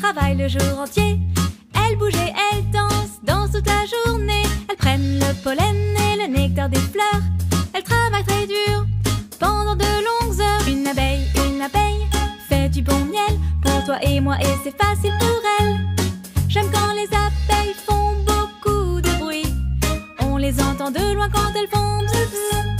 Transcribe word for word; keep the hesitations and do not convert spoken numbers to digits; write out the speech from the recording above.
travaillent le jour entier. Elles bougent et elles dansent, dansent toute la journée. Elles prennent le pollen et le nectar des fleurs. Elles travaillent très dur pendant de longues heures. Une abeille, une abeille fait du bon miel pour toi et moi et c'est facile pour elle. J'aime quand les abeilles font beaucoup de bruit. On les entend de loin quand elles font bzz bzz.